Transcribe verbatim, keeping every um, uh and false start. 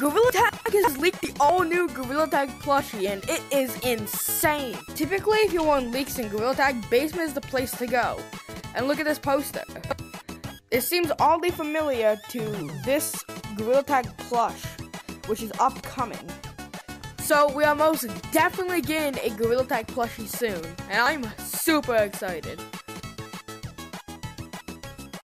Gorilla Tag has leaked the all-new Gorilla Tag plushie, and it is insane. Typically, if you want leaks in Gorilla Tag, basement is the place to go. And look at this poster. It seems oddly familiar to this Gorilla Tag plush, which is upcoming. So we are most definitely getting a Gorilla Tag plushie soon, and I'm super excited.